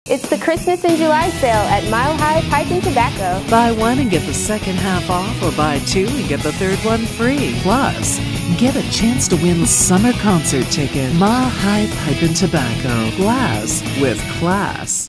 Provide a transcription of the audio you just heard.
It's the Christmas in July sale at Mile High Pipe and Tobacco. Buy one and get the second half off, or buy two and get the third one free. Plus, get a chance to win summer concert ticket. Mile High Pipe and Tobacco. Glass with class.